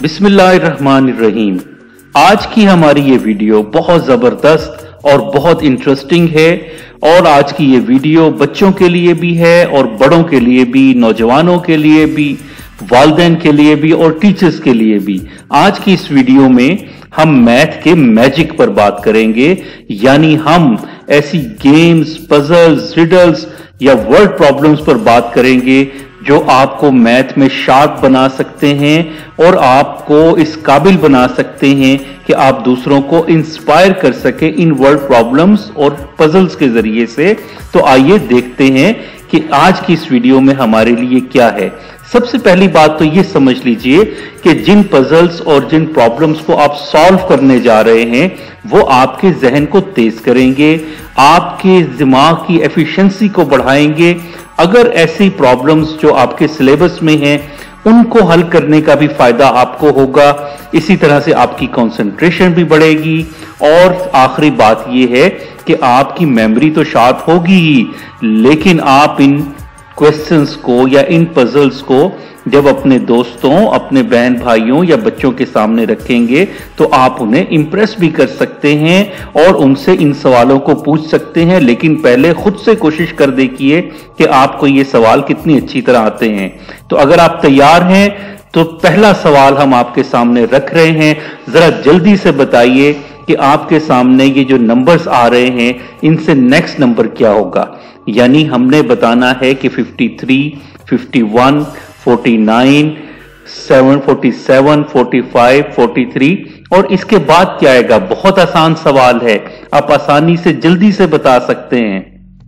बिस्मिल्लाहिर्रहमानिर्रहीम। आज की हमारी ये वीडियो बहुत जबरदस्त और बहुत इंटरेस्टिंग है और आज की ये वीडियो बच्चों के लिए भी है और बड़ों के लिए भी, नौजवानों के लिए भी, वालिदैन के लिए भी और टीचर्स के लिए भी। आज की इस वीडियो में हम मैथ के मैजिक पर बात करेंगे, यानी हम ऐसी गेम्स, पजल्स, रिडल्स या वर्ड प्रॉब्लम्स पर बात करेंगे जो आपको मैथ में शार्प बना सकते हैं और आपको इस काबिल बना सकते हैं कि आप दूसरों को इंस्पायर कर सके इन वर्ड प्रॉब्लम्स और पजल्स के जरिए से। तो आइए देखते हैं कि आज की इस वीडियो में हमारे लिए क्या है। सबसे पहली बात तो ये समझ लीजिए कि जिन पजल्स और जिन प्रॉब्लम्स को आप सॉल्व करने जा रहे हैं वो आपके जहन को तेज करेंगे, आपके दिमाग की एफिशिएंसी को बढ़ाएंगे। अगर ऐसी प्रॉब्लम्स जो आपके सिलेबस में हैं उनको हल करने का भी फायदा आपको होगा। इसी तरह से आपकी कंसंट्रेशन भी बढ़ेगी और आखिरी बात यह है कि आपकी मेमोरी तो शार्प होगी ही, लेकिन आप इन क्वेश्चंस को या इन पजल्स को जब अपने दोस्तों, अपने बहन भाइयों या बच्चों के सामने रखेंगे तो आप उन्हें इंप्रेस भी कर सकते हैं और उनसे इन सवालों को पूछ सकते हैं। लेकिन पहले खुद से कोशिश कर देखिए कि आपको ये सवाल कितनी अच्छी तरह आते हैं। तो अगर आप तैयार हैं तो पहला सवाल हम आपके सामने रख रहे हैं। जरा जल्दी से बताइए कि आपके सामने ये जो नंबर्स आ रहे हैं इनसे नेक्स्ट नंबर क्या होगा। यानी हमने बताना है कि 53, 51, 49, 47, 45, 43 और इसके बाद क्या आएगा। बहुत आसान सवाल है, आप आसानी से जल्दी से बता सकते हैं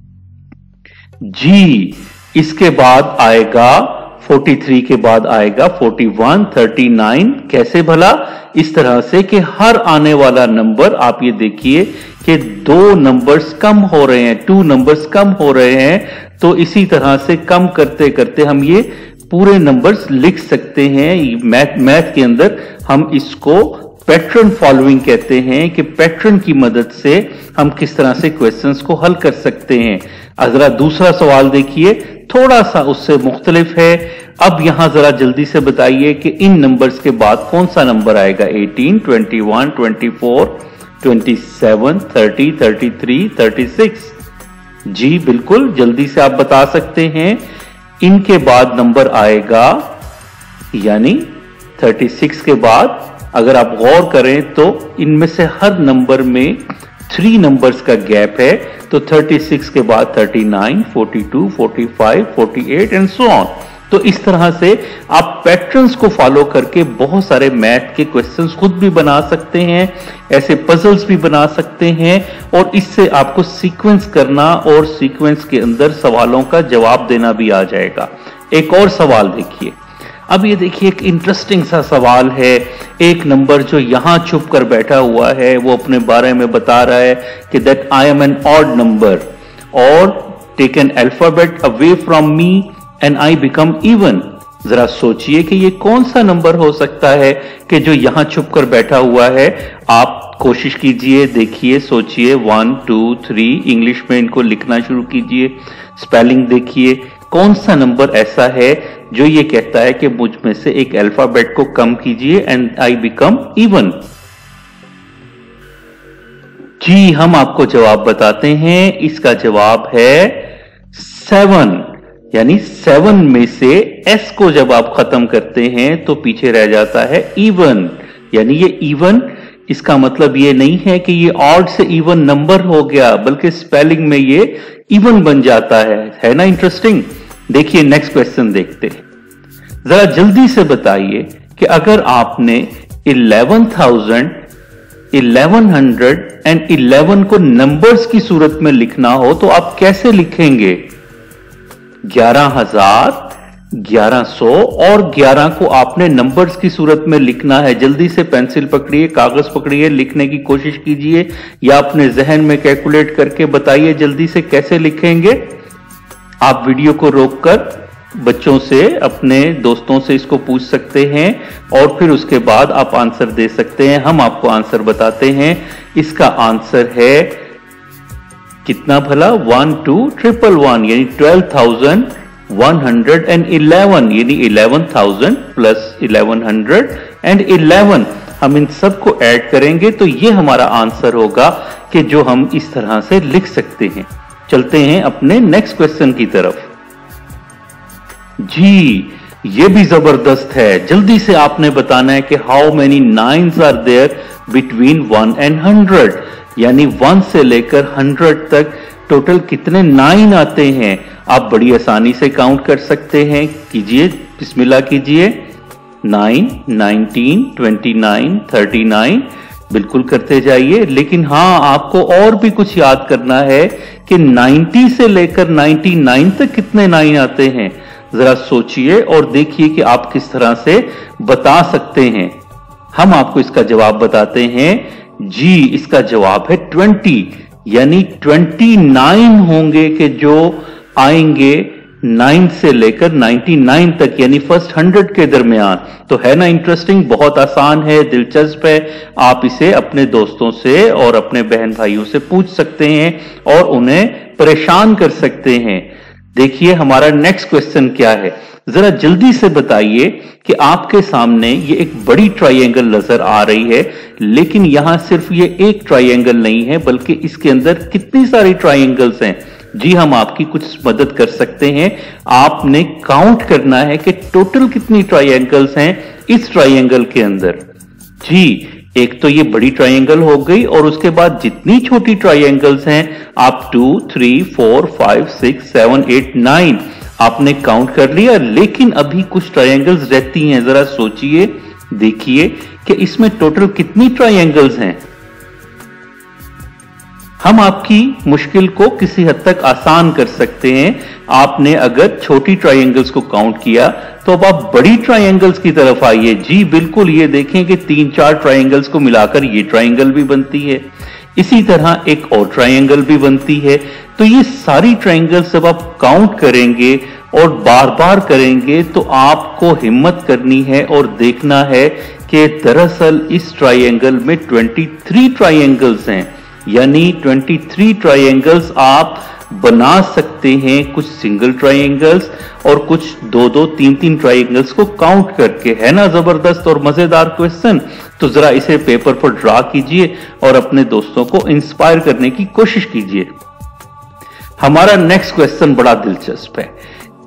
जी। इसके बाद आएगा 43 के बाद आएगा 41, 39। कैसे भला? इस तरह से कि हर आने वाला नंबर आप ये देखिए कि 2 नंबर्स कम हो रहे हैं, 2 नंबर्स कम हो रहे हैं। तो इसी तरह से कम करते करते हम ये पूरे नंबर्स लिख सकते हैं। मैथ के अंदर हम इसको पैटर्न फॉलोइंग कहते हैं कि पैटर्न की मदद से हम किस तरह से क्वेश्चंस को हल कर सकते हैं। जरा दूसरा सवाल देखिए, थोड़ा सा उससे मुख्तलिफ है। अब यहां जरा जल्दी से बताइए कि इन नंबर्स के बाद कौन सा नंबर आएगा। 18, 21, 24, 27, 30, 33, 36। जी बिल्कुल, जल्दी से आप बता सकते हैं। इनके बाद नंबर आएगा, यानी 36 के बाद अगर आप गौर करें तो इनमें से हर नंबर में 3 नंबर्स का गैप है। तो 36 के बाद 39, 42, 45, 48 एंड सो ऑन। तो इस तरह से आप पैटर्न्स को फॉलो करके बहुत सारे मैथ के क्वेश्चंस खुद भी बना सकते हैं, ऐसे पजल्स भी बना सकते हैं और इससे आपको सीक्वेंस करना और सीक्वेंस के अंदर सवालों का जवाब देना भी आ जाएगा। एक और सवाल देखिए। अब ये देखिए एक इंटरेस्टिंग सा सवाल है। एक नंबर जो यहां छुप कर बैठा हुआ है वो अपने बारे में बता रहा है कि that I am an odd number और take an alphabet away from me and I become even. जरा सोचिए कि ये कौन सा नंबर हो सकता है कि जो यहां छुप कर बैठा हुआ है। आप कोशिश कीजिए, देखिए, सोचिए। 1, 2, 3 इंग्लिश में इनको लिखना शुरू कीजिए। स्पेलिंग देखिए, कौन सा नंबर ऐसा है जो ये कहता है कि मुझ में से एक अल्फाबेट को कम कीजिए एंड आई बिकम इवन। जी हम आपको जवाब बताते हैं। इसका जवाब है 7। यानी 7 में से S को जब आप खत्म करते हैं तो पीछे रह जाता है इवन। यानी ये इवन, इसका मतलब ये नहीं है कि ये ऑड से इवन नंबर हो गया, बल्कि स्पेलिंग में ये इवन बन जाता है ना इंटरेस्टिंग। देखिए नेक्स्ट क्वेश्चन देखते हैं। जरा जल्दी से बताइए कि अगर आपने 11,000, 1111 को नंबर्स की सूरत में लिखना हो तो आप कैसे लिखेंगे। 11,000, 1100 और 11 को आपने नंबर्स की सूरत में लिखना है। जल्दी से पेंसिल पकड़िए, कागज पकड़िए, लिखने की कोशिश कीजिए या अपने जहन में कैलकुलेट करके बताइए जल्दी से कैसे लिखेंगे। आप वीडियो को रोककर बच्चों से, अपने दोस्तों से इसको पूछ सकते हैं और फिर उसके बाद आप आंसर दे सकते हैं। हम आपको आंसर बताते हैं। इसका आंसर है कितना भला? 1, 2, 111 यानी 12,111 यानी 11,000 प्लस 1100 एंड 11। हम इन सब को ऐड करेंगे तो ये हमारा आंसर होगा कि जो हम इस तरह से लिख सकते हैं। चलते हैं अपने नेक्स्ट क्वेश्चन की तरफ। जी, ये भी जबरदस्त है। जल्दी से आपने बताना है कि how many nines are there between 1 and 100, यानी 1 से लेकर 100 तक टोटल कितने 9 आते हैं। आप बड़ी आसानी से काउंट कर सकते हैं। कीजिए, बिस्मिल्लाह कीजिए। 9, 19, 29, 39, बिल्कुल करते जाइए। लेकिन हाँ, आपको और भी कुछ याद करना है कि 90 से लेकर 99 तक कितने 9 आते हैं। जरा सोचिए और देखिए कि आप किस तरह से बता सकते हैं। हम आपको इसका जवाब बताते हैं। जी, इसका जवाब है 20, यानी 29 होंगे कि जो आएंगे 9 से लेकर 99 तक, यानी फर्स्ट 100 के दरमियान। तो है ना इंटरेस्टिंग, बहुत आसान है, दिलचस्प है। आप इसे अपने दोस्तों से और अपने बहन भाइयों से पूछ सकते हैं और उन्हें परेशान कर सकते हैं। देखिए हमारा नेक्स्ट क्वेश्चन क्या है, जरा जल्दी से बताइए कि आपके सामने ये एक बड़ी ट्रायंगल नजर आ रही है, लेकिन यहां सिर्फ ये एक ट्रायंगल नहीं है बल्कि इसके अंदर कितनी सारी ट्रायंगल्स हैं। जी, हम आपकी कुछ मदद कर सकते हैं। आपने काउंट करना है कि टोटल कितनी ट्रायंगल्स हैं इस ट्रायंगल के अंदर। जी, एक तो ये बड़ी ट्रायंगल हो गई और उसके बाद जितनी छोटी ट्रायंगल्स हैं आप 2, 3, 4, 5, 6, 7, 8, 9 आपने काउंट कर लिया। लेकिन अभी कुछ ट्रायंगल्स रहती हैं। जरा सोचिए, देखिए कि इसमें टोटल कितनी ट्रायंगल्स हैं। हम आपकी मुश्किल को किसी हद तक आसान कर सकते हैं। आपने अगर छोटी ट्रायंगल्स को काउंट किया तो अब आप बड़ी ट्रायंगल्स की तरफ आइए। जी बिल्कुल, ये देखें कि 3-4 ट्रायंगल्स को मिलाकर ये ट्रायंगल भी बनती है। इसी तरह एक और ट्रायंगल भी बनती है। तो ये सारी ट्रायंगल्स जब आप काउंट करेंगे और बार बार करेंगे तो आपको हिम्मत करनी है और देखना है कि दरअसल इस ट्रायंगल में 23 ट्रायंगल्स हैं, यानी 23 ट्रायंगल्स आप बना सकते हैं, कुछ सिंगल ट्रायंगल्स और कुछ 2-2, 3-3 ट्रायंगल्स को काउंट करके। है ना जबरदस्त और मजेदार क्वेश्चन। तो जरा इसे पेपर पर ड्रा कीजिए और अपने दोस्तों को इंस्पायर करने की कोशिश कीजिए। हमारा नेक्स्ट क्वेश्चन बड़ा दिलचस्प है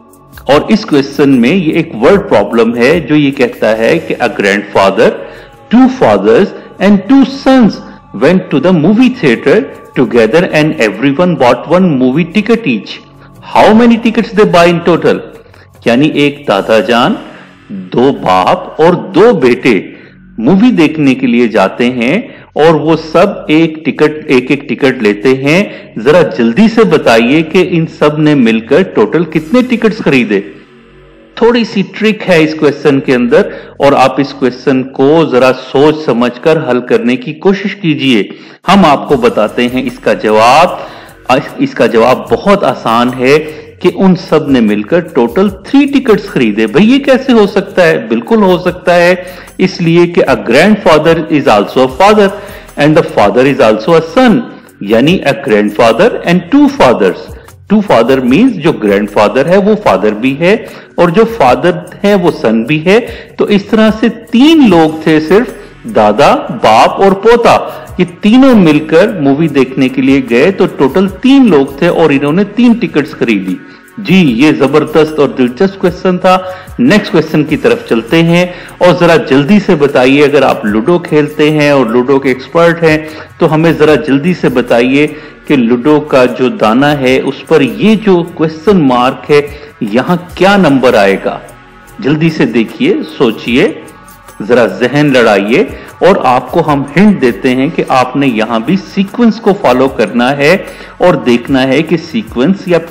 और इस क्वेश्चन में ये एक वर्ड प्रॉब्लम है जो ये कहता है कि a grandfather, 2 fathers and 2 sons went to the movie theater together and everyone bought 1 movie ticket each. How many tickets they buy in total? यानी एक दादाजान, 2 बाप और 2 बेटे मूवी देखने के लिए जाते हैं और वो सब एक एक टिकट लेते हैं। जरा जल्दी से बताइए कि इन सब ने मिलकर टोटल कितने टिकट्स खरीदे। थोड़ी सी ट्रिक है इस क्वेश्चन के अंदर और आप इस क्वेश्चन को जरा सोच समझकर हल करने की कोशिश कीजिए। हम आपको बताते हैं इसका जवाब। इसका जवाब बहुत आसान है कि उन सब ने मिलकर टोटल 3 टिकट्स खरीदे। भाई ये कैसे हो सकता है? बिल्कुल हो सकता है, इसलिए कि a grandfather is also a father and the father is also a son, यानी a grandfather and 2 fathers। 2 father means जो ग्रैंडफादर है वो फादर भी है और जो फादर है वो सन भी है। तो इस तरह से 3 लोग थे, सिर्फ दादा, बाप और पोता, ये तीनों मिलकर मूवी देखने के लिए गए। तो टोटल 3 लोग थे और इन्होंने 3 टिकट्स खरीदी। जी, ये जबरदस्त और दिलचस्प क्वेश्चन था। नेक्स्ट क्वेश्चन की तरफ चलते हैं और जरा जल्दी से बताइए, अगर आप लूडो खेलते हैं और लूडो के एक्सपर्ट हैं तो हमें जरा जल्दी से बताइए कि लूडो का जो दाना है उस पर ये जो क्वेश्चन मार्क है यहां क्या नंबर आएगा। जल्दी से देखिए, सोचिए, जरा जहन लड़ाइए और आपको हम हिंट देते हैं कि आपने यहां भी सीक्वेंस को फॉलो करना है और देखना है कि सीक्वेंस या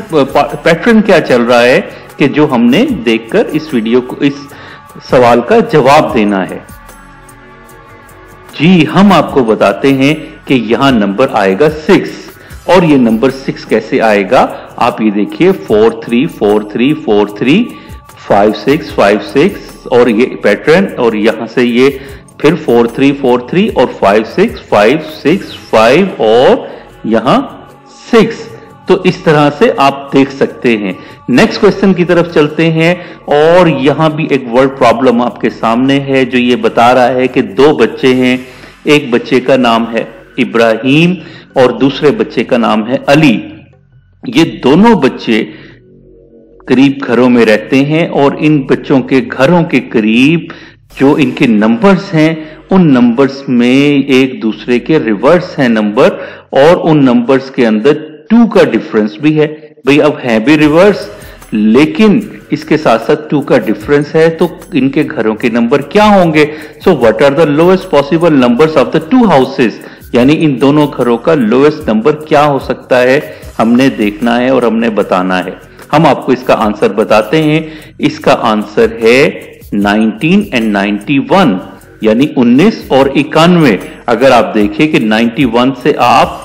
पैटर्न क्या चल रहा है कि जो हमने देखकर इस वीडियो को, इस सवाल का जवाब देना है। जी, हम आपको बताते हैं कि यहां नंबर आएगा 6 और ये नंबर 6 कैसे आएगा आप ये देखिए, 4 3 4 3 4 3 5 6 5 6 और ये पैटर्न और यहां से ये फिर 4 3 4 3 और 5 6 5 6 5 और यहां 6। तो इस तरह से आप देख सकते हैं। नेक्स्ट क्वेश्चन की तरफ चलते हैं और यहां भी एक वर्ड प्रॉब्लम आपके सामने है जो ये बता रहा है कि दो बच्चे हैं, एक बच्चे का नाम है इब्राहिम और दूसरे बच्चे का नाम है अली। ये दोनों बच्चे करीब घरों में रहते हैं और इन बच्चों के घरों के करीब जो इनके नंबर्स हैं उन नंबर्स में एक दूसरे के रिवर्स हैं नंबर, और उन नंबर्स के अंदर 2 का डिफरेंस भी है। भाई अब है भी रिवर्स लेकिन इसके साथ साथ 2 का डिफरेंस है, तो इनके घरों के नंबर क्या होंगे? So what are the lowest possible numbers of the 2 houses, यानी इन दोनों घरों का लोएस्ट नंबर क्या हो सकता है, हमने देखना है और हमने बताना है। हम आपको इसका आंसर बताते हैं। इसका आंसर है 19 एंड 91, यानी 19 और 91। अगर आप देखें कि 91 से आप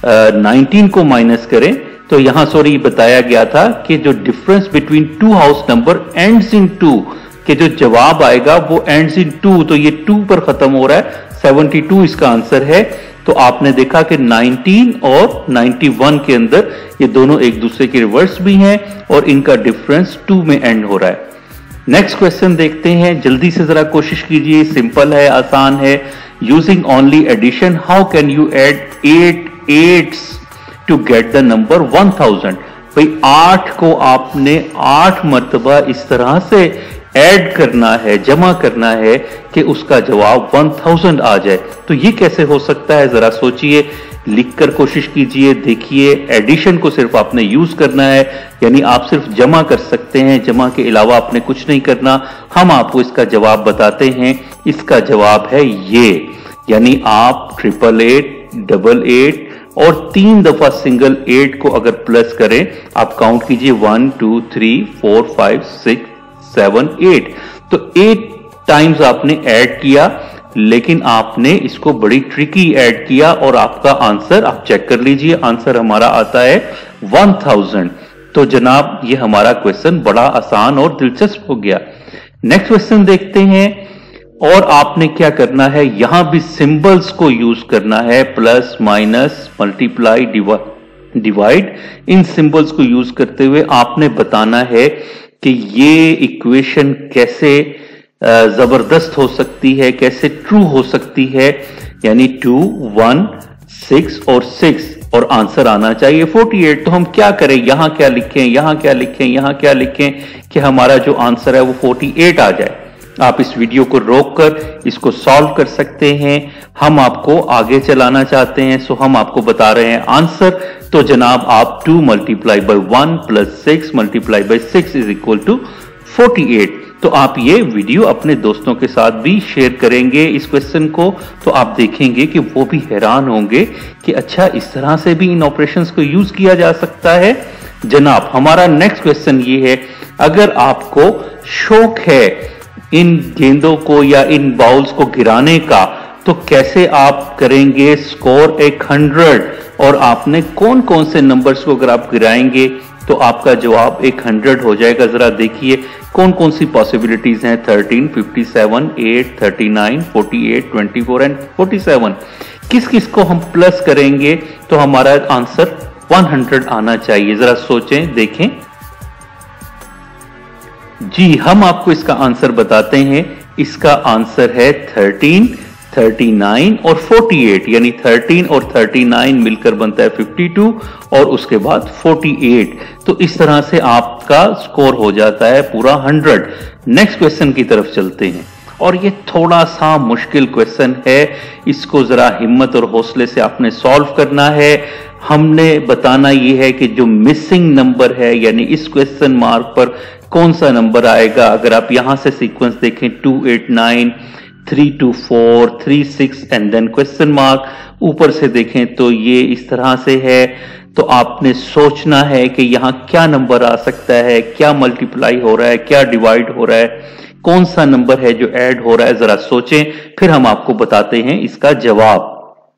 19 को माइनस करें तो यहां सॉरी बताया गया था कि जो difference between 2 house number ends in 2 के जो जवाब आएगा वो एंड्स इन 2, तो ये 2 पर खत्म हो रहा है। 72 इसका आंसर है। तो आपने देखा कि 19 और 91 के अंदर ये दोनों एक दूसरे के रिवर्स भी हैं और इनका डिफरेंस 2 में एंड हो रहा है। नेक्स्ट क्वेश्चन देखते हैं, जल्दी से जरा कोशिश कीजिए, सिंपल है, आसान है। Using only addition how can you add 8 8s to get the number 1000। भाई 8 को आपने 8 मर्तबा इस तरह से ऐड करना है, जमा करना है कि उसका जवाब 1000 आ जाए। तो ये कैसे हो सकता है, जरा सोचिए, लिखकर कोशिश कीजिए, देखिए। एडिशन को सिर्फ आपने यूज करना है, यानी आप सिर्फ जमा कर सकते हैं, जमा के अलावा आपने कुछ नहीं करना। हम आपको इसका जवाब बताते हैं। इसका जवाब है ये, यानी आप 888, 88 और 3 दफा सिंगल 8 को अगर प्लस करें, आप काउंट कीजिए 1 2 3 4 5 6 7 8, तो 8 टाइम्स आपने ऐड किया, लेकिन आपने इसको बड़ी ट्रिकी ऐड किया और आपका आंसर आप चेक कर लीजिए, आंसर हमारा आता है 1000। तो जनाब ये हमारा क्वेश्चन बड़ा आसान और दिलचस्प हो गया। नेक्स्ट क्वेश्चन देखते हैं, और आपने क्या करना है, यहां भी सिंबल्स को यूज करना है, प्लस माइनस मल्टीप्लाई डिवाइड। इन सिंबल्स को यूज करते हुए आपने बताना है कि ये इक्वेशन कैसे जबरदस्त हो सकती है, कैसे ट्रू हो सकती है, यानी 2 1 6 और 6 और आंसर आना चाहिए 48। तो हम क्या करें, यहां क्या लिखें, यहां क्या लिखें, यहां क्या लिखें कि हमारा जो आंसर है वो 48 आ जाए। आप इस वीडियो को रोककर इसको सॉल्व कर सकते हैं। हम आपको आगे चलाना चाहते हैं, सो हम आपको बता रहे हैं आंसर। तो जनाब आप 2 multiply by 1 plus 6 multiply by 6 is equal to 48। तो आप ये वीडियो अपने दोस्तों के साथ भी शेयर करेंगे इस क्वेश्चन को, तो आप देखेंगे कि वो भी हैरान होंगे कि अच्छा इस तरह से भी इन ऑपरेशंस को यूज किया जा सकता है। जनाब हमारा नेक्स्ट क्वेश्चन ये है, अगर आपको शौक है इन गेंदों को या इन बाउल्स को गिराने का, तो कैसे आप करेंगे स्कोर 100, और आपने कौन कौन से नंबर्स को अगर आप गिराएंगे तो आपका जवाब 100 हो जाएगा। जरा देखिए कौन कौन सी पॉसिबिलिटीज हैं, 13, 57, 8, 39, 48, 24 एंड 47। किस किस को हम प्लस करेंगे तो हमारा आंसर 100 आना चाहिए, जरा सोचें, देखें। जी हम आपको इसका आंसर बताते हैं। इसका आंसर है 13, 39 और 48, यानी 13 और 39 मिलकर बनता है 52 और उसके बाद 48। तो इस तरह से आपका स्कोर हो जाता है पूरा 100। नेक्स्ट क्वेश्चन की तरफ चलते हैं, और ये थोड़ा सा मुश्किल क्वेश्चन है, इसको जरा हिम्मत और हौसले से आपने सॉल्व करना है। हमने बताना ये है कि जो मिसिंग नंबर है, यानी इस क्वेश्चन मार्क पर कौन सा नंबर आएगा। अगर आप यहां से सीक्वेंस देखें 289, 324, 36 एंड देन क्वेश्चन मार्क, ऊपर से देखें तो ये इस तरह से है। तो आपने सोचना है कि यहां क्या नंबर आ सकता है, क्या मल्टीप्लाई हो रहा है, क्या डिवाइड हो रहा है, कौन सा नंबर है जो ऐड हो रहा है, जरा सोचें, फिर हम आपको बताते हैं इसका जवाब।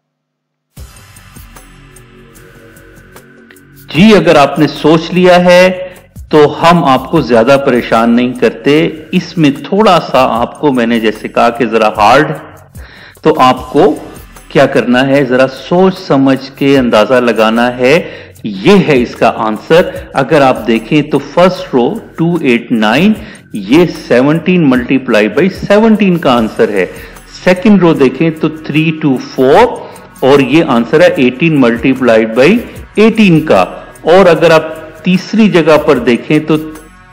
जी अगर आपने सोच लिया है तो हम आपको ज्यादा परेशान नहीं करते। इसमें थोड़ा सा आपको, मैंने जैसे कहा कि जरा हार्ड, तो आपको क्या करना है, जरा सोच समझ के अंदाजा लगाना है। ये है इसका आंसर। अगर आप देखें तो फर्स्ट रो 289, ये 17 मल्टीप्लाई बाई 17 का आंसर है। सेकंड रो देखें तो 324 और ये आंसर है 18 मल्टीप्लाइड बाई 18 का। और अगर आप तीसरी जगह पर देखें तो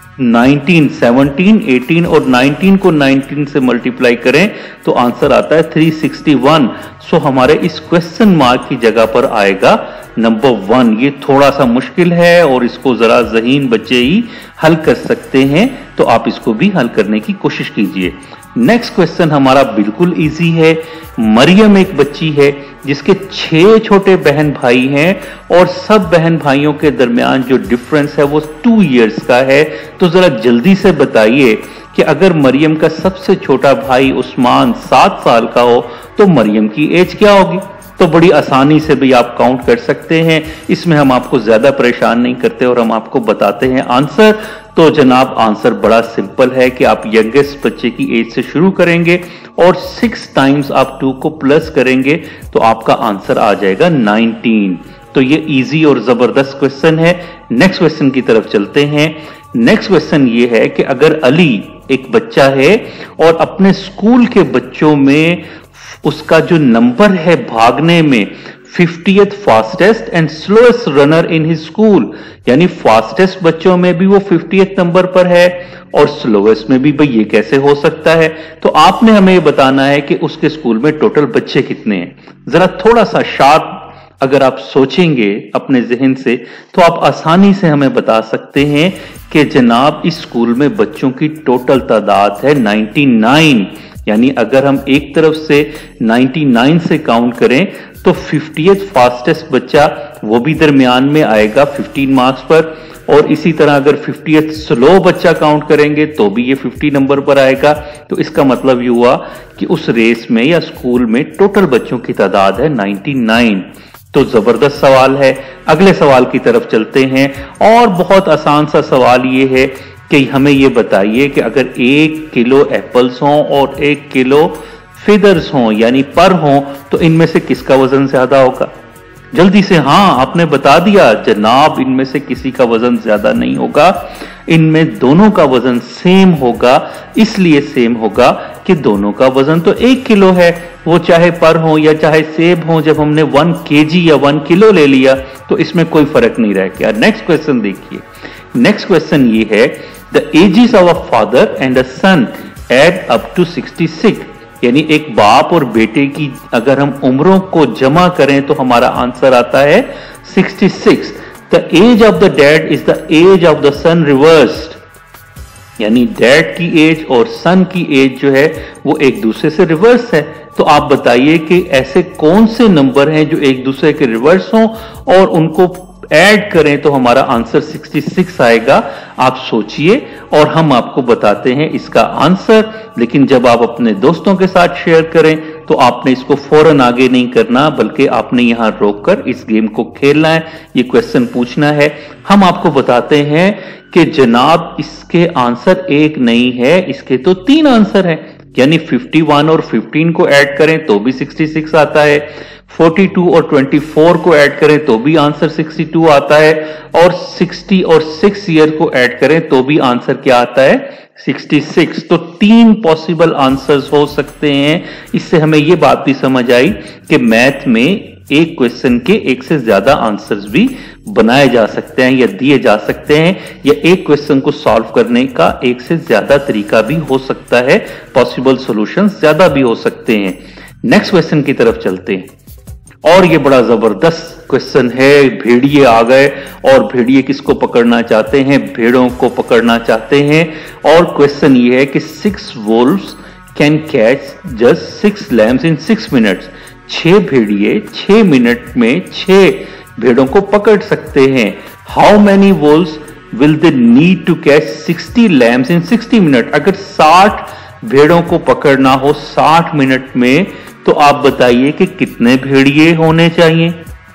19, 17, 18 और 19 को 19 से मल्टीप्लाई करें तो आंसर आता है 361। सो हमारे इस क्वेश्चन मार्क की जगह पर आएगा नंबर 1। ये थोड़ा सा मुश्किल है और इसको जरा ज़हीन बच्चे ही हल कर सकते हैं, तो आप इसको भी हल करने की कोशिश कीजिए। नेक्स्ट क्वेश्चन हमारा बिल्कुल इजी है। मरियम एक बच्ची है जिसके 6 छोटे बहन भाई हैं और सब बहन भाइयों के दरमियान जो डिफरेंस है वो 2 इयर्स का है। तो जरा जल्दी से बताइए कि अगर मरियम का सबसे छोटा भाई उस्मान 7 साल का हो तो मरियम की एज क्या होगी। तो बड़ी आसानी से भी आप काउंट कर सकते हैं, इसमें हम आपको ज्यादा परेशान नहीं करते और हम आपको बताते हैं आंसर। तो जनाब आंसर बड़ा सिंपल है कि आप यंगेस्ट बच्चे की एज से शुरू करेंगे और 6 टाइम्स आप 2 को प्लस करेंगे तो आपका आंसर आ जाएगा 19। तो ये इजी और जबरदस्त क्वेश्चन है। नेक्स्ट क्वेश्चन की तरफ चलते हैं। नेक्स्ट क्वेश्चन ये है कि अगर अली एक बच्चा है और अपने स्कूल के बच्चों में उसका जो नंबर है भागने में 50th fastest and slowest runner in his school, यानी फास्टेस्ट बच्चों में भी वो 50th नंबर पर है और स्लोएस्ट में भी। भाई ये कैसे हो सकता है? तो आपने हमें ये बताना है कि उसके स्कूल में टोटल बच्चे कितने हैं। जरा थोड़ा सा शार्प अगर आप सोचेंगे अपने जहन से तो आप आसानी से हमें बता सकते हैं कि जनाब इस स्कूल में बच्चों की टोटल तादाद है 99। यानी अगर हम एक तरफ से 99 से काउंट करें तो 50th फास्टेस्ट बच्चा वो भी दरमियान में आएगा 15 मार्क्स पर, और इसी तरह अगर 50th स्लो बच्चा काउंट करेंगे तो भी ये 50 नंबर पर आएगा। तो इसका मतलब ये हुआ कि उस रेस में या स्कूल में टोटल बच्चों की तादाद है 99। तो जबरदस्त सवाल है। अगले सवाल की तरफ चलते हैं और बहुत आसान सा सवाल ये है कि हमें ये बताइए कि अगर 1 किलो एप्पल्स हों और 1 किलो फिदर्स हों यानी पर हों तो इनमें से किसका वजन ज्यादा होगा। जल्दी से, हाँ आपने बता दिया जनाब, इनमें से किसी का वजन ज्यादा नहीं होगा, इनमें दोनों का वजन सेम होगा। इसलिए सेम होगा कि दोनों का वजन तो 1 किलो है, वो चाहे पर हो या चाहे सेब हो। जब हमने 1 केजी या 1 किलो ले लिया तो इसमें कोई फर्क नहीं रह गया। नेक्स्ट क्वेश्चन देखिए। नेक्स्ट क्वेश्चन ये है, the ages of a father and a son add up to 66। यानी एक बाप और बेटे की अगर हम उम्रों को जमा करें तो हमारा आंसर आता है 66। The age of the dad is the age of the son reversed, यानी डैड की एज और सन की एज जो है वो एक दूसरे से रिवर्स है। तो आप बताइए कि ऐसे कौन से नंबर हैं जो एक दूसरे के रिवर्स हों और उनको ऐड करें तो हमारा आंसर 66 आएगा। आप सोचिए और हम आपको बताते हैं इसका आंसर। लेकिन जब आप अपने दोस्तों के साथ शेयर करें तो आपने इसको फौरन आगे नहीं करना, बल्कि आपने यहां रोककर इस गेम को खेलना है, ये क्वेश्चन पूछना है। हम आपको बताते हैं कि जनाब इसके आंसर एक नहीं है, इसके तो 3 आंसर हैं। यानी 51 और 15 को ऐड करें तो भी 66 आता है, 42 और 24 को ऐड करें तो भी आंसर 62 आता है, और 60 और 6 ईयर को ऐड करें तो भी आंसर क्या आता है 66। तो 3 पॉसिबल आंसर्स हो सकते हैं। इससे हमें यह बात भी समझ आई कि मैथ में एक क्वेश्चन के एक से ज्यादा आंसर्स भी बनाए जा सकते हैं या दिए जा सकते हैं, या एक क्वेश्चन को सॉल्व करने का एक से ज्यादा तरीका भी हो सकता है, पॉसिबल सॉल्यूशंस ज्यादा भी हो सकते हैं। नेक्स्ट क्वेश्चन की तरफ चलते हैं और ये बड़ा जबरदस्त क्वेश्चन है। भेड़िए आ गए और भेड़िए किसको पकड़ना चाहते हैं? भेड़ों को पकड़ना चाहते हैं। और क्वेश्चन ये है कि 6 wolves can catch just 6 lambs in 6 minutes। 6 भेड़िए 6 मिनट में 6 भेड़ों को पकड़ सकते हैं। How many wolves will they need to catch 60 lambs in 60 minutes। अगर 60 भेड़ों को पकड़ना हो 60 मिनट में तो आप बताइए कि कितने भेड़िए होने चाहिए।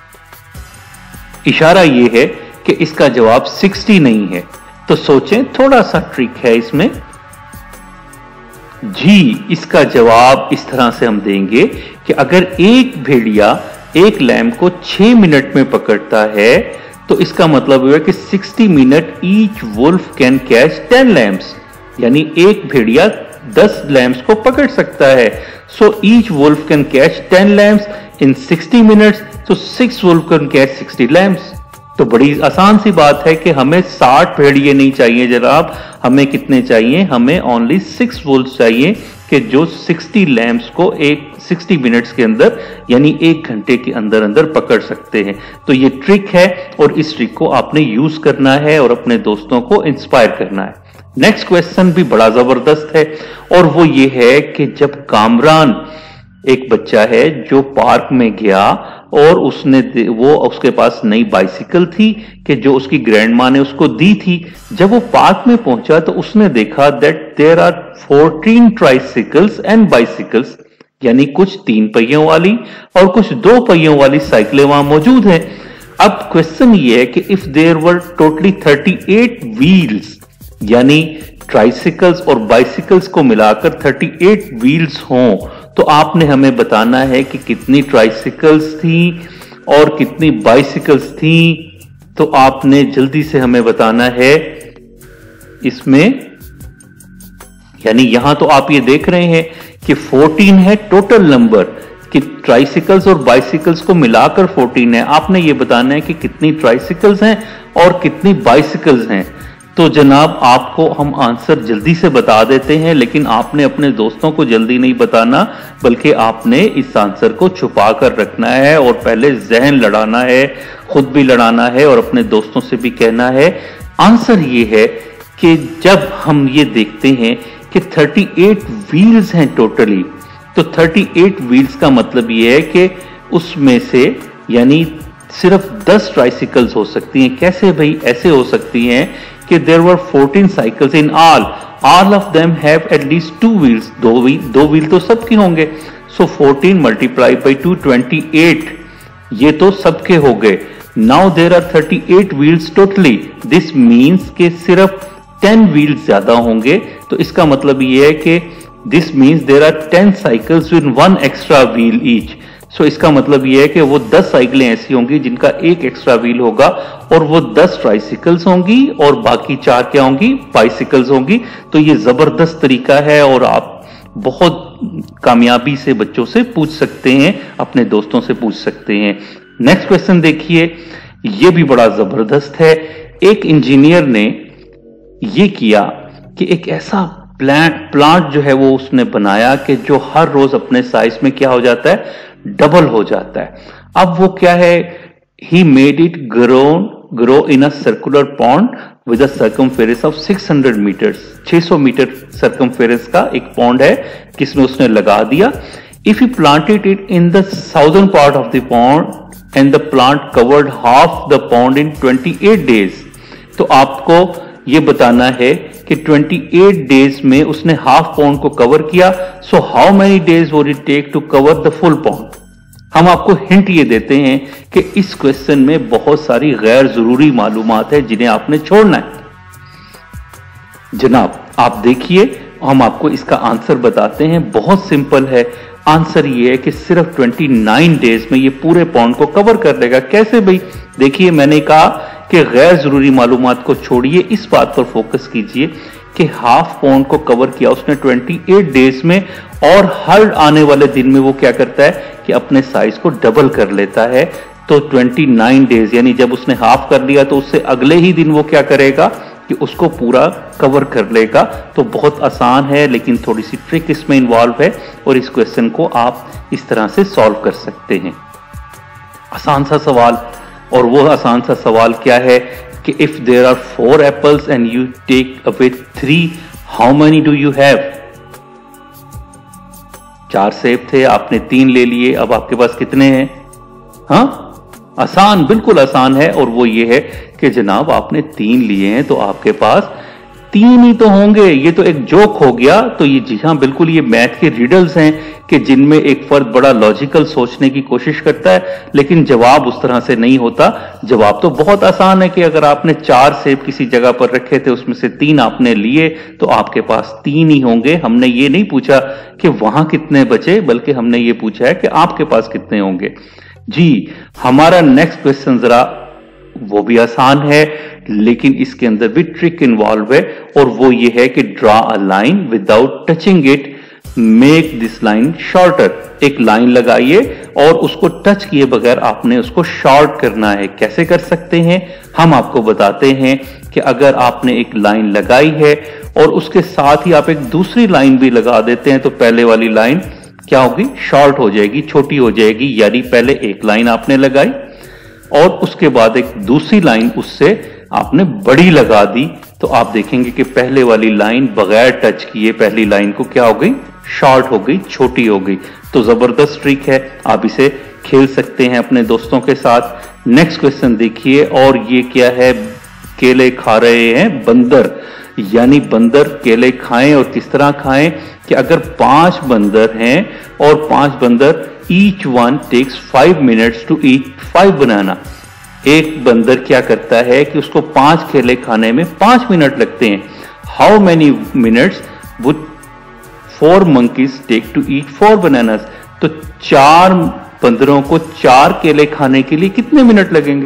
इशारा यह है कि इसका जवाब 60 नहीं है। तो सोचें, थोड़ा सा ट्रिक है इसमें। जी, इसका जवाब इस तरह से हम देंगे कि अगर एक भेड़िया एक लैम्प को 6 मिनट में पकड़ता है तो इसका मतलब है कि 60 minute each wolf can catch 10 lambs, यानी एक भेड़िया 10 लैम्प्स को पकड़ सकता है। So each wolf can catch 10 lambs in 60 minutes, so 6 wolf can catch 60 lambs. तो बड़ी आसान सी बात है कि हमें 60 भेड़िए नहीं चाहिए जनाब, हमें कितने चाहिए, हमें ओनली 6 वुल्फ चाहिए कि जो 60 लैम्प्स को 60 मिनट्स के अंदर यानी 1 घंटे के अंदर अंदर पकड़ सकते हैं। तो ये ट्रिक है और इस ट्रिक को आपने यूज करना है और अपने दोस्तों को इंस्पायर करना है। नेक्स्ट क्वेश्चन भी बड़ा जबरदस्त है और वो ये है कि जब कामरान एक बच्चा है जो पार्क में गया और उसके पास नई बाइसिकल थी कि जो उसकी ग्रैंड माँ ने उसको दी थी। जब वो पार्क में पहुंचा तो उसने देखा that there are 14 tricycles and bicycles, यानी कुछ 3 पहियों वाली और कुछ 2 पहियों वाली साइकिलें वहां मौजूद हैं। अब क्वेश्चन ये है कि if there were totally 38 wheels, यानी ट्राइसिकल्स और बाइसिकल्स को मिलाकर 38 व्हील्स हों, तो आपने हमें बताना है कि कितनी ट्राइसिकल्स थी और कितनी बाइसिकल्स थी। तो आपने जल्दी से हमें बताना है इसमें, यानी यहां तो आप ये देख रहे हैं कि 14 है टोटल नंबर, कि ट्राइसिकल्स और बाइसिकल्स को मिलाकर 14 है। आपने ये बताना है कि कितनी ट्राइसिकल्स हैं और कितनी बाइसिकल्स हैं। तो जनाब आपको हम आंसर जल्दी से बता देते हैं, लेकिन आपने अपने दोस्तों को जल्दी नहीं बताना, बल्कि आपने इस आंसर को छुपा कर रखना है और पहले जहन लड़ाना है, खुद भी लड़ाना है और अपने दोस्तों से भी कहना है। आंसर ये है कि जब हम ये देखते हैं कि 38 व्हील्स हैं टोटली, तो 38 व्हील्स का मतलब ये है कि उसमें से यानी सिर्फ 10 ट्राइसिकल्स हो सकती हैं। कैसे भाई? ऐसे हो सकती हैं कि there were 14 cycles in all of them have at least 2 wheels, दो व्हील तो सबके होंगे। So 14 multiplied by 2 28, ये तो सबके हो गए। Now there are 38 wheels totally, this means कि सिर्फ 10 व्हील्स ज्यादा होंगे। तो इसका मतलब ये है कि this means there are 10 cycles with 1 extra wheel each। सो इसका मतलब यह है कि वो 10 साइकिलें ऐसी होंगी जिनका एक एक्स्ट्रा व्हील होगा और वो 10 ट्राइसिकल्स होंगी और बाकी 4 क्या होंगी? बाइसिकल्स होंगी। तो ये जबरदस्त तरीका है और आप बहुत कामयाबी से बच्चों से पूछ सकते हैं, अपने दोस्तों से पूछ सकते हैं। नेक्स्ट क्वेश्चन देखिए, ये भी बड़ा जबरदस्त है। एक इंजीनियर ने ये किया कि एक ऐसा प्लांट जो है वो उसने बनाया कि जो हर रोज अपने साइज में क्या हो जाता है? डबल हो जाता है। अब वो क्या है? He made it grow in a circular pond with a circumference of 600 metres. 600 metre circumference का एक पॉन्ड है जिसमें उसने लगा दिया। If you planted it in the southern part of the pond and the plant covered half the pond in 28 days, तो आपको ये बताना है कि 28 डेज में उसने हाफ पॉन्ड को कवर किया। So how many days would it take to cover the full pond? हम आपको हिंट ये देते हैं कि इस क्वेश्चन में बहुत सारी गैर जरूरी मालूमात है जिन्हें आपने छोड़ना है। जनाब आप देखिए, हम आपको इसका आंसर बताते हैं। बहुत सिंपल है। आंसर ये है कि सिर्फ 29 डेज में ये पूरे पॉन्ड को कवर कर देगा। कैसे भाई? देखिए, मैंने कहा कि गैर जरूरी मालूमात को छोड़िए, इस बात पर फोकस कीजिए कि हाफ पॉन्ड को कवर किया उसने 28 डेज में और हर आने वाले दिन में वो क्या करता है कि अपने साइज को डबल कर लेता है। तो 29 डेज यानी जब उसने हाफ कर लिया तो उससे अगले ही दिन वो क्या करेगा कि उसको पूरा कवर कर लेगा। तो बहुत आसान है, लेकिन थोड़ी सी ट्रिक इसमें इन्वॉल्व है और इस क्वेश्चन को आप इस तरह से सॉल्व कर सकते हैं। आसान सा सवाल, और वो आसान सा सवाल क्या है कि if there are 4 apples and you take away 3, how many do you have? 4 सेब थे, आपने 3 ले लिए, अब आपके पास कितने हैं? हाँ, आसान, बिल्कुल आसान है। और वो ये है कि जनाब आपने 3 लिए हैं तो आपके पास 3 ही तो होंगे। ये तो एक जोक हो गया। तो ये जी हाँ, बिल्कुल ये मैथ के रिडल्स हैं कि जिनमें एक फर्द बड़ा लॉजिकल सोचने की कोशिश करता है, लेकिन जवाब उस तरह से नहीं होता। जवाब तो बहुत आसान है कि अगर आपने 4 सेब किसी जगह पर रखे थे, उसमें से 3 आपने लिए, तो आपके पास 3 ही होंगे। हमने ये नहीं पूछा कि वहां कितने बचे, बल्कि हमने ये पूछा है कि आपके पास कितने होंगे। जी, हमारा नेक्स्ट क्वेश्चन जरा वो भी आसान है, लेकिन इसके अंदर भी ट्रिक इन्वॉल्व है, और वो ये है कि draw a line without touching it, make this line shorter. एक लाइन लगाइए और उसको टच किए बगैर आपने उसको शॉर्ट करना है। कैसे कर सकते हैं, हम आपको बताते हैं कि अगर आपने एक लाइन लगाई है और उसके साथ ही आप एक दूसरी लाइन भी लगा देते हैं, तो पहले वाली लाइन क्या होगी, शॉर्ट हो जाएगी, छोटी हो जाएगी। यानी पहले एक लाइन आपने लगाई और उसके बाद एक दूसरी लाइन उससे आपने बड़ी लगा दी, तो आप देखेंगे कि पहले वाली लाइन बगैर टच किए पहली लाइन को क्या हो गई, शॉर्ट हो गई, छोटी हो गई। तो जबरदस्त ट्रिक है, आप इसे खेल सकते हैं अपने दोस्तों के साथ। नेक्स्ट क्वेश्चन देखिए, और ये क्या है, केले खा रहे हैं बंदर। यानी बंदर केले खाएं, और किस तरह खाएं कि अगर 5 बंदर हैं और 5 बंदर, each one takes 5 minutes to eat 5 banana. एक बंदर क्या करता है कि उसको 5 केले खाने में 5 मिनट लगते हैं। How many minutes would 4 monkeys take to eat 4 bananas. तो 4 बंदरों को 4 केले खाने के लिए कितने मिनट लगेंगे।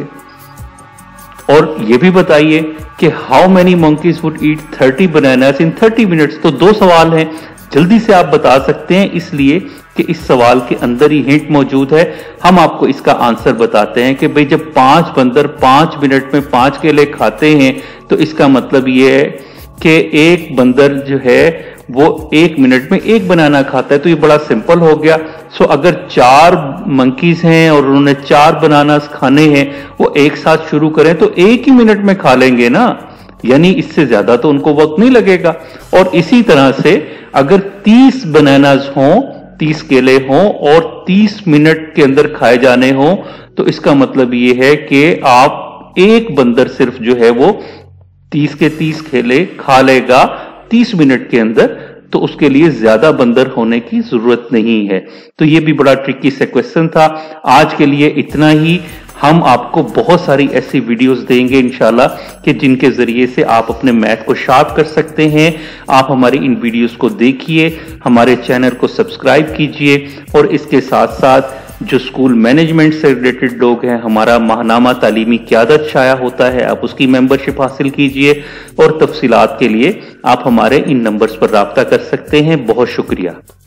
और ये भी बताइए कि how many monkeys would eat 30 bananas in 30 minutes. तो 2 सवाल हैं, जल्दी से आप बता सकते हैं, इसलिए कि इस सवाल के अंदर ही हिंट मौजूद है। हम आपको इसका आंसर बताते हैं कि भाई जब 5 बंदर 5 मिनट में 5 केले खाते हैं, तो इसका मतलब ये है कि एक बंदर जो है वो 1 मिनट में 1 बनाना खाता है। तो ये बड़ा सिंपल हो गया। सो अगर 4 मंकीज हैं और उन्होंने 4 बनानास खाने हैं, वो एक साथ शुरू करें तो 1 ही मिनट में खा लेंगे ना, यानी इससे ज्यादा तो उनको वक्त नहीं लगेगा। और इसी तरह से अगर 30 बनानास हों, 30 केले हों और 30 मिनट के अंदर खाए जाने हों, तो इसका मतलब ये है कि आप एक बंदर सिर्फ जो है वो 30 के 30 केले खा लेगा 30 मिनट के अंदर, तो उसके लिए ज्यादा बंदर होने की जरूरत नहीं है। तो ये भी बड़ा ट्रिकी सा क्वेश्चन था। आज के लिए इतना ही। हम आपको बहुत सारी ऐसी वीडियोस देंगे इंशाल्लाह कि जिनके जरिए से आप अपने मैथ को शार्प कर सकते हैं। आप हमारी इन वीडियोस को देखिए, हमारे चैनल को सब्सक्राइब कीजिए, और इसके साथ साथ जो स्कूल मैनेजमेंट से रिलेटेड लोग हैं, हमारा माहनामा तालीमी क़यादत शाया होता है, आप उसकी मेंबरशिप हासिल कीजिए। और तफसीलात के लिए आप हमारे इन नंबर्स पर राब्ता कर सकते हैं। बहुत शुक्रिया।